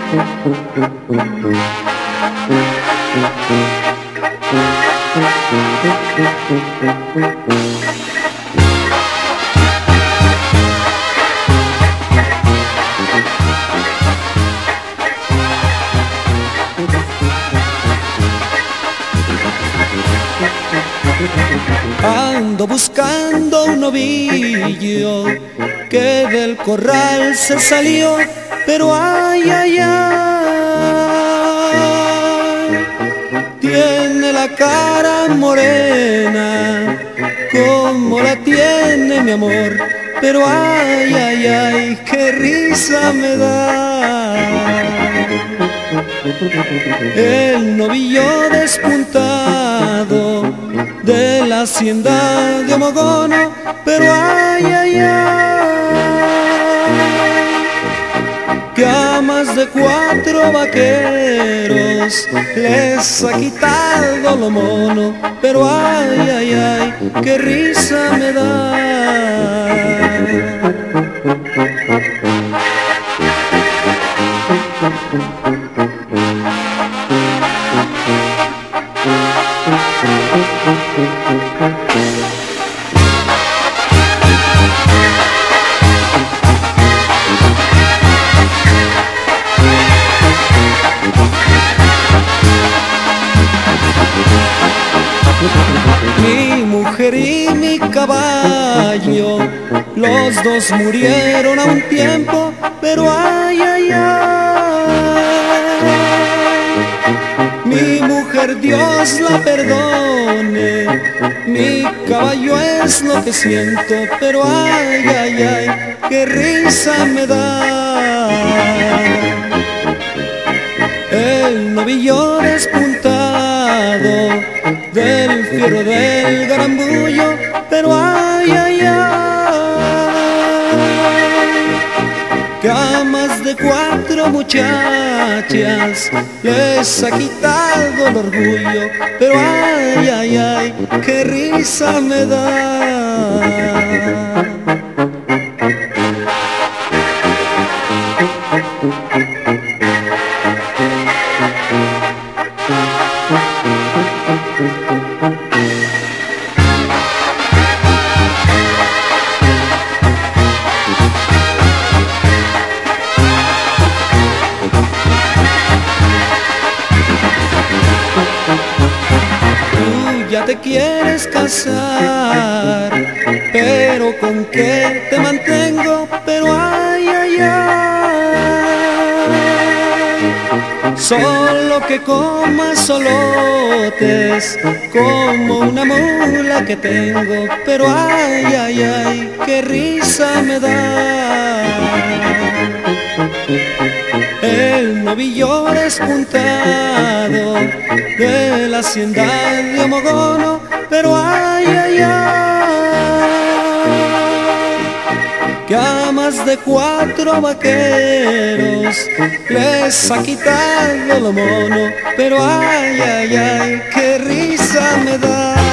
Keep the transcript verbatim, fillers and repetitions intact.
Ando buscando un novillo que del corral se salió, pero ay, ay, ay, tiene la cara morena como la tiene mi amor, pero ay, ay, ay, qué risa me da. El novillo despuntado de la hacienda de Omogono, pero ay, ay, ay, que a más de cuatro vaqueros les ha quitado lo mono, pero ay, ay, ay, qué risa me da. Mi mujer y mi caballo, los dos murieron a un tiempo, pero ay, ay, ay, mi mujer Dios la perdone, mi caballo es lo que siento, pero ay, ay, ay, qué risa me da. El novillo despuntado del fierro del garambullo, pero ay, ay, ay, que a más de cuatro muchachas les ha quitado el orgullo, pero ay, ay, ay, qué risa me da. Tú ya te quieres casar, pero ¿con qué te mantengo? Pero ay, ay, ay, solo que comas solotes como una mula que tengo, pero ay, ay, ay, qué risa me da. El novillo despuntado de la hacienda de Omogono, pero ay, ay, ay, que a más de cuatro vaqueros les ha quitado lo mono, pero ay, ay, ay, qué risa me da.